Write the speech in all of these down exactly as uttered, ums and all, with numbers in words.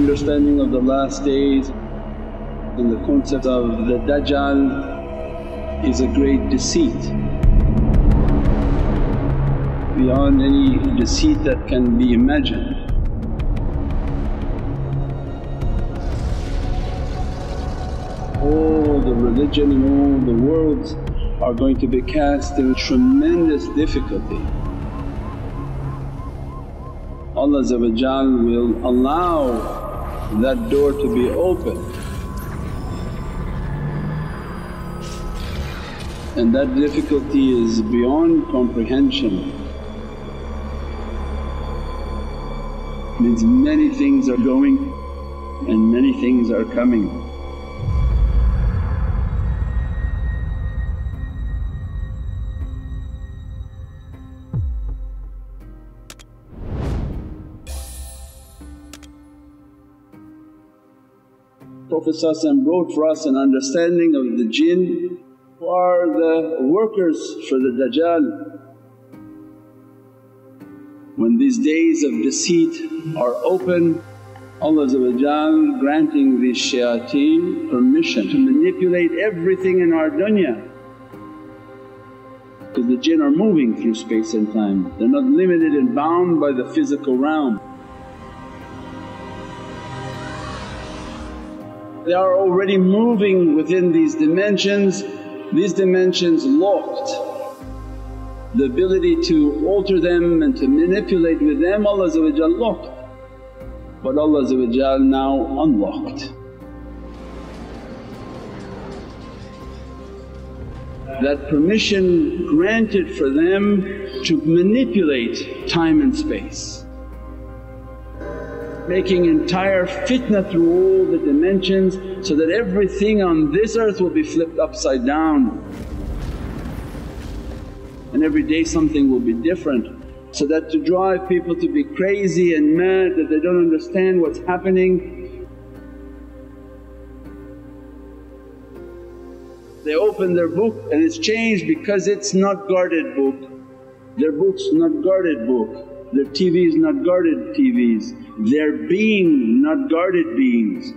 understanding of the last days and the concept of the Dajjal is a great deceit, beyond any deceit that can be imagined. All the religion and all the worlds are going to be cast in tremendous difficulty. Allah will allow that door to be open, and that difficulty is beyond comprehension. Means many things are going and many things are coming. Prophet brought for us an understanding of the jinn who are the workers for the Dajjal. When these days of deceit are open, Allah granting these shayateen permission to manipulate everything in our dunya, because the jinn are moving through space and time, they're not limited and bound by the physical realm. They are already moving within these dimensions, these dimensions locked. The ability to alter them and to manipulate with them Allah locked, but Allah now unlocked. That permission granted for them to manipulate time and space, making entire fitna through all the dimensions so that everything on this earth will be flipped upside down. And every day something will be different, so that to drive people to be crazy and mad that they don't understand what's happening. They open their book and it's changed because it's not guarded book. Their book's not guarded book, their T V is not guarded T Vs, their being not guarded beings.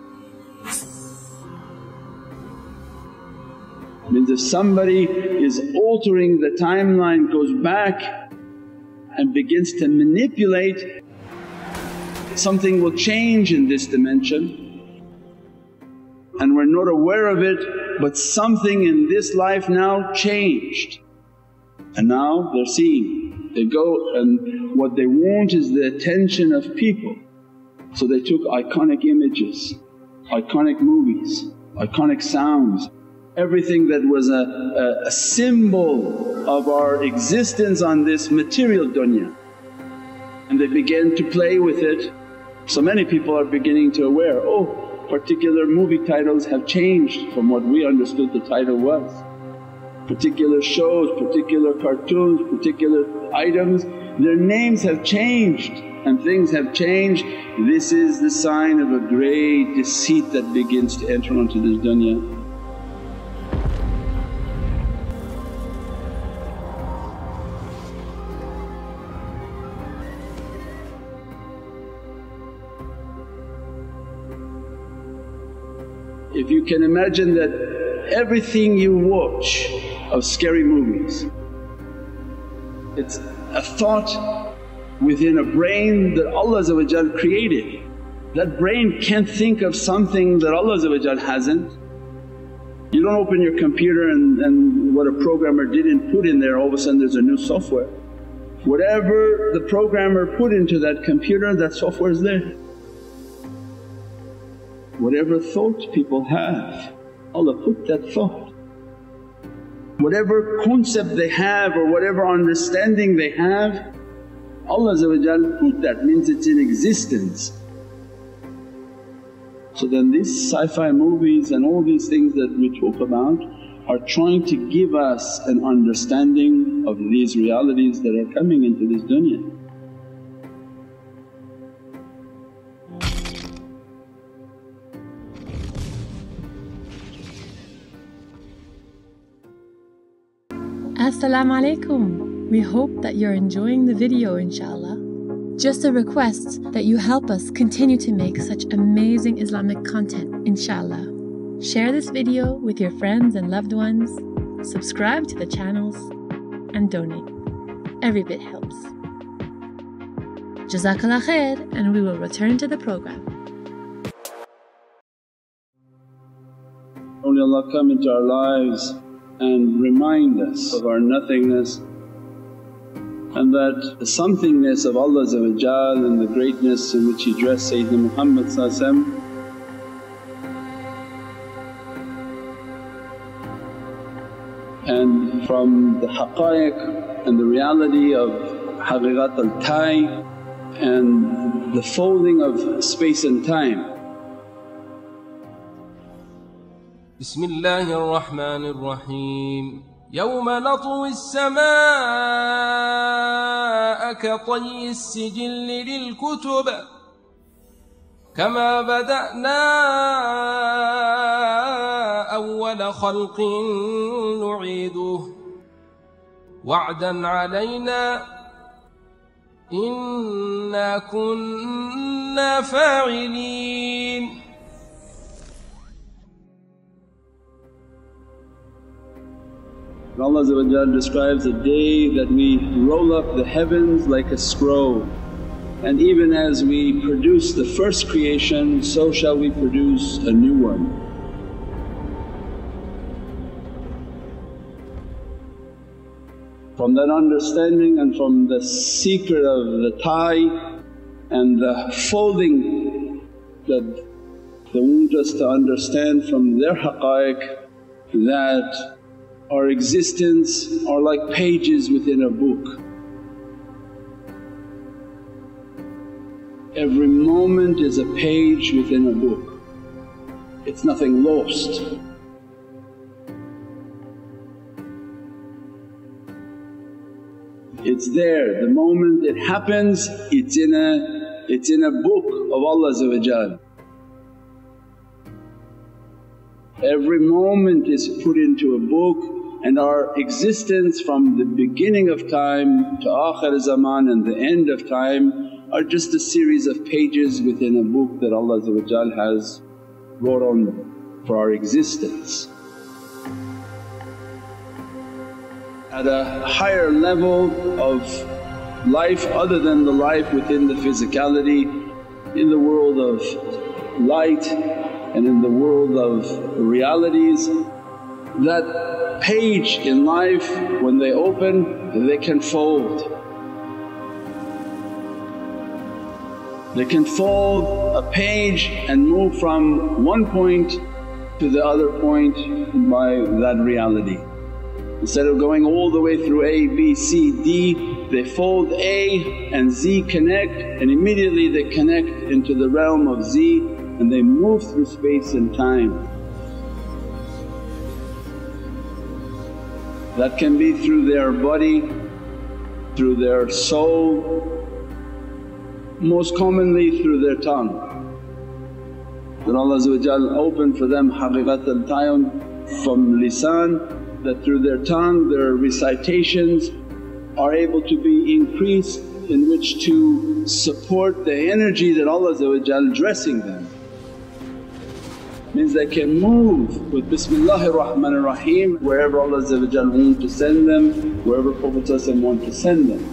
Means if somebody is altering the timeline, goes back and begins to manipulate, something will change in this dimension and we're not aware of it, but something in this life now changed and now they're seeing. They go and what they want is the attention of people. So they took iconic images, iconic movies, iconic sounds, everything that was a, a, a symbol of our existence on this material dunya, and they began to play with it. So many people are beginning to aware, oh, particular movie titles have changed from what we understood the title was. Particular shows, particular cartoons, particular items, their names have changed and things have changed. This is the sign of a great deceit that begins to enter onto this dunya. If you can imagine that everything you watch of scary movies, it's a thought within a brain that Allah created. That brain can't think of something that Allah hasn't. You don't open your computer and, and what a programmer didn't put in there, all of a sudden there's a new software. Whatever the programmer put into that computer, that software is there. Whatever thought people have, Allah put that thought. Whatever concept they have or whatever understanding they have, Allah put that, means it's in existence. So then these sci-fi movies and all these things that we talk about are trying to give us an understanding of these realities that are coming into this dunya. As-salamu alaykum. We hope that you're enjoying the video inshaAllah. Just a request that you help us continue to make such amazing Islamic content, inshallah. Share this video with your friends and loved ones, subscribe to the channels, and donate. Every bit helps. Jazakallah khair, and we will return to the program. Only Allah come into our lives and remind us of our nothingness, and that the somethingness of Allah and the greatness in which He dressed Sayyidina Muhammad and from the haqqaiq and the reality of Haqiqat al Tayy and the folding of space and time. Bismillahir Rahmanir Rahim. يوم نطوي السماء كطي السجل للكتب كما بدأنا أول خلق نعيده وعدا علينا إنا كنا فاعلين. Allah describes a day that we roll up the heavens like a scroll, and even as we produce the first creation, so shall we produce a new one. From that understanding and from the secret of the Tayy and the folding that they want us to understand from their haqqaiq, that our existence are like pages within a book. Every moment is a page within a book, it's nothing lost. It's there, the moment it happens it's in a, it's in a book of Allah. Every moment is put into a book, and our existence from the beginning of time to Akhir Zaman and the end of time are just a series of pages within a book that Allah has wrote on for our existence. At a higher level of life other than the life within the physicality, in the world of light and in the world of realities, that page in life when they open they can fold. They can fold a page and move from one point to the other point by that reality. Instead of going all the way through A, B, C, D, they fold A and Z connect, and immediately they connect into the realm of Z and they move through space and time. That can be through their body, through their soul, most commonly through their tongue. That Allah opened for them Haqiqat al Tayy from lisan, that through their tongue their recitations are able to be increased in which to support the energy that Allah dressing them. Means they can move with Bismillahir Rahmanir Rahim wherever Allah want to send them, wherever Prophet want to send them.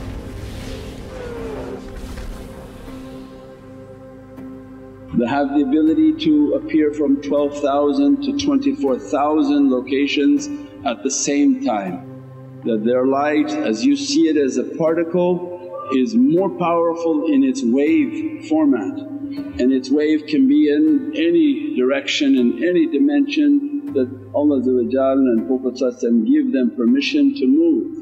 They have the ability to appear from twelve thousand to twenty-four thousand locations at the same time. That their light, as you see it as a particle, is more powerful in its wave format, and its wave can be in any direction, in any dimension that Allah and Prophet give them permission to move.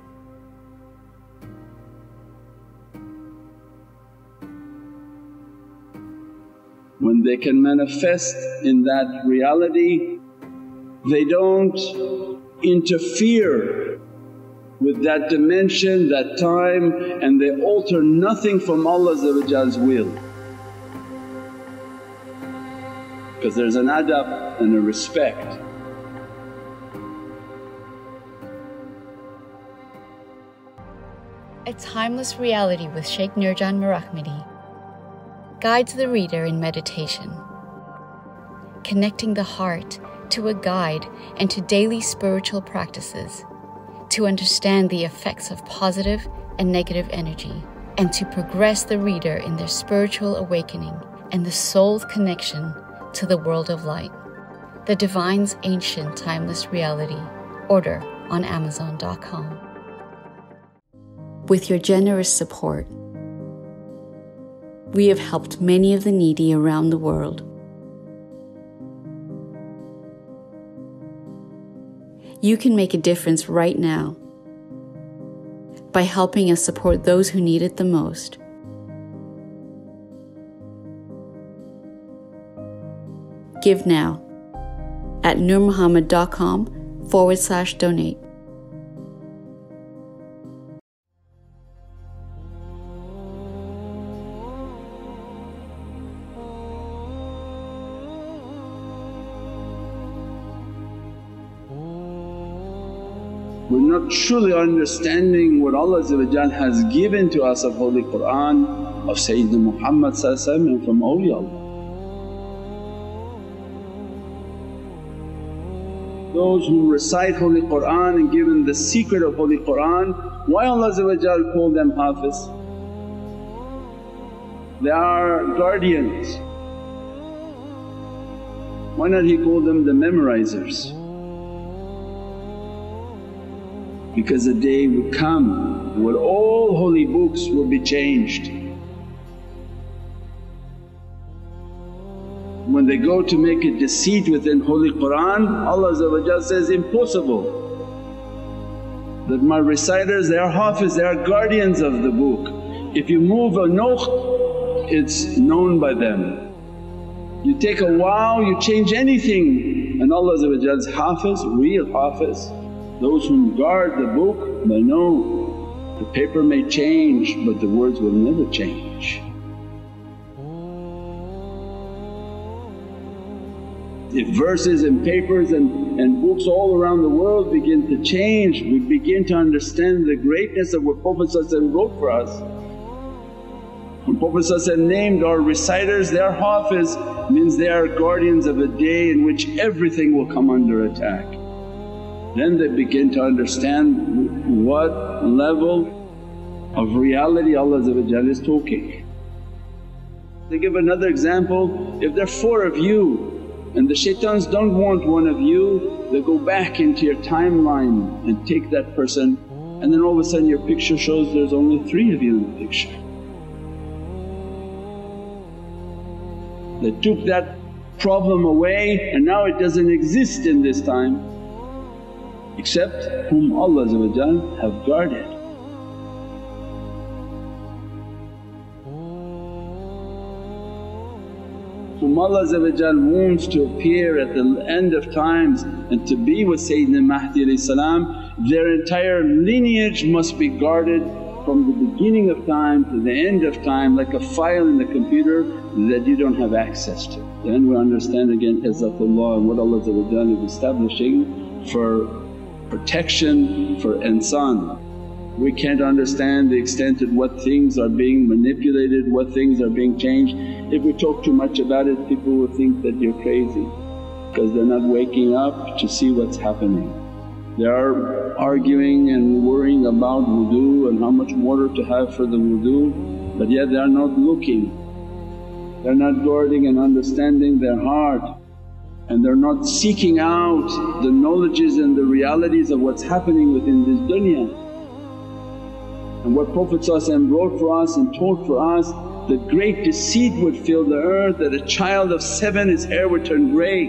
When they can manifest in that reality, they don't interfere with that dimension, that time, and they alter nothing from Allah's will. Because there's an adab and a respect. A timeless reality with Shaykh Nurjan Mirahmadi guides the reader in meditation, connecting the heart to a guide and to daily spiritual practices to understand the effects of positive and negative energy, and to progress the reader in their spiritual awakening and the soul's connection to the world of light. The Divine's Ancient Timeless Reality. Order on Amazon dot com. With your generous support, we have helped many of the needy around the world. You can make a difference right now by helping us support those who need it the most. Give now at nur muhammad dot com forward slash donate. We're not truly understanding what Allah has given to us of Holy Qur'an, of Sayyidina Muhammad and from awliyaullah. Those who recite Holy Qur'an and given the secret of Holy Qur'an, why Allah called them Hafiz? They are guardians. Why not He called them the memorizers? Because a day will come where all holy books will be changed. When they go to make a deceit within Holy Qur'an, Allah says, impossible. That my reciters, they are hafiz, they are guardians of the book. If you move a note, it's known by them. You take a wow, you change anything, and Allah's hafiz, real hafiz. Those who guard the book, they know the paper may change but the words will never change. If verses and papers and, and books all around the world begin to change, we begin to understand the greatness of what Prophet wrote for us. When Prophet named our reciters, they are hafiz, means they are guardians of a day in which everything will come under attack. Then they begin to understand what level of reality Allah is talking. They give another example, if there are four of you and the shaitans don't want one of you, they go back into your timeline and take that person, and then all of a sudden your picture shows there's only three of you in the picture. They took that problem away and now it doesn't exist in this time, except whom Allah have guarded. Whom Allah wants to appear at the end of times and to be with Sayyidina Mahdi salam, their entire lineage must be guarded from the beginning of time to the end of time, like a file in the computer that you don't have access to. Then we understand again izzatullah and what Allah is establishing for protection for insan. We can't understand the extent of what things are being manipulated, what things are being changed. If we talk too much about it, people will think that you're crazy because they're not waking up to see what's happening. They are arguing and worrying about wudu and how much water to have for the wudu, but yet they are not looking. They're not guarding and understanding their heart, and they're not seeking out the knowledges and the realities of what's happening within this dunya. And what Prophet wrote for us and taught for us, that great deceit would fill the earth, that a child of seven his hair would turn grey.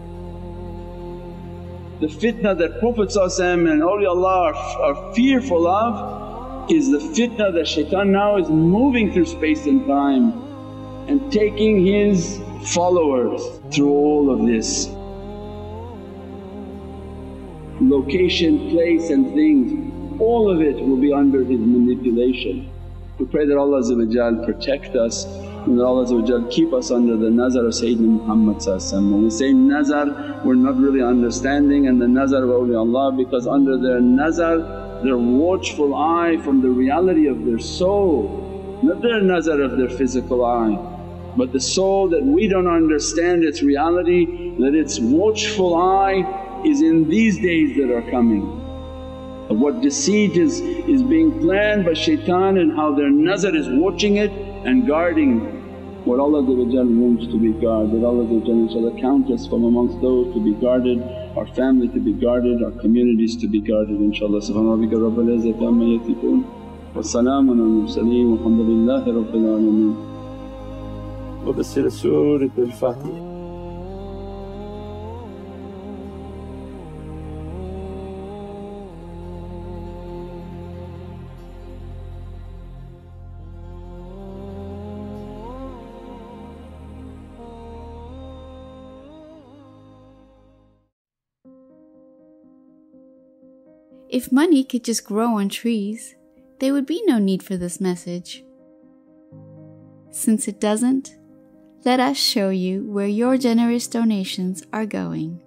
The fitna that Prophet and awliyaullah are, are fearful of is the fitna that shaitan now is moving through space and time and taking his followers through all of this. Location, place and things, all of it will be under his manipulation. We pray that Allah protect us and that Allah keep us under the nazar of Sayyidina Muhammad. When we say nazar, we're not really understanding, and the nazar of awliyaullah, because under their nazar their watchful eye from the reality of their soul, not their nazar of their physical eye, but the soul that we don't understand its reality, that its watchful eye is in these days that are coming. Of what deceit is, is being planned by shaitan and how their nazar is watching it and guarding what Allah wants to be guarded. Allah inshaAllah count us from amongst those to be guarded, our family to be guarded, our communities to be guarded inshaAllah. Subhana rabbika rabbil izzati amma yasifoon wa salaamun alal mursaleen walhamdulillahi rabbil alameen. Wa basir Surat al-Fatiha. If money could just grow on trees, there would be no need for this message. Since it doesn't, let us show you where your generous donations are going.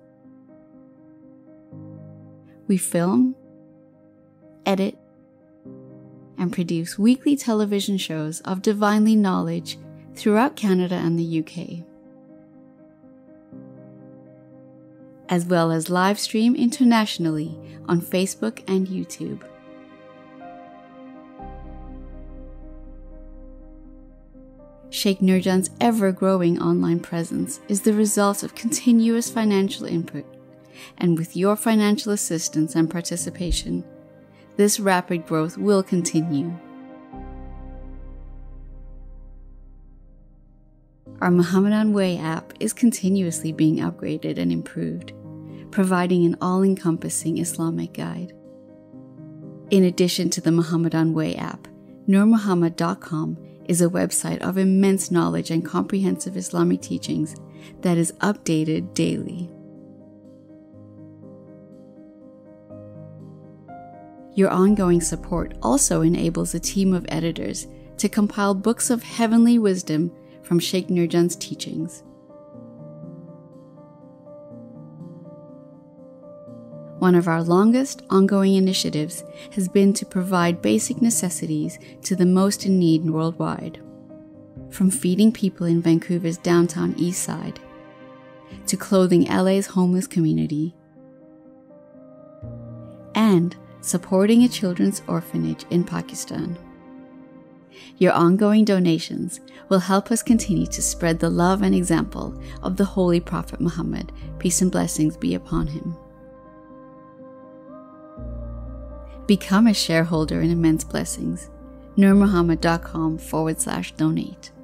We film, edit, and produce weekly television shows of divinely knowledge throughout Canada and the U K, as well as live stream internationally on Facebook and YouTube. Shaykh Nurjan's ever-growing online presence is the result of continuous financial input, and with your financial assistance and participation, this rapid growth will continue. Our Muhammadan Way app is continuously being upgraded and improved, providing an all-encompassing Islamic guide. In addition to the Muhammadan Way app, Nur Muhammad dot com is a website of immense knowledge and comprehensive Islamic teachings that is updated daily. Your ongoing support also enables a team of editors to compile books of heavenly wisdom from Shaykh Nurjan's teachings. One of our longest ongoing initiatives has been to provide basic necessities to the most in need worldwide, from feeding people in Vancouver's downtown east side, to clothing L A's homeless community, and supporting a children's orphanage in Pakistan. Your ongoing donations will help us continue to spread the love and example of the Holy Prophet Muhammad, peace and blessings be upon him. Become a shareholder in immense blessings. Nur Muhammad dot com forward slash donate.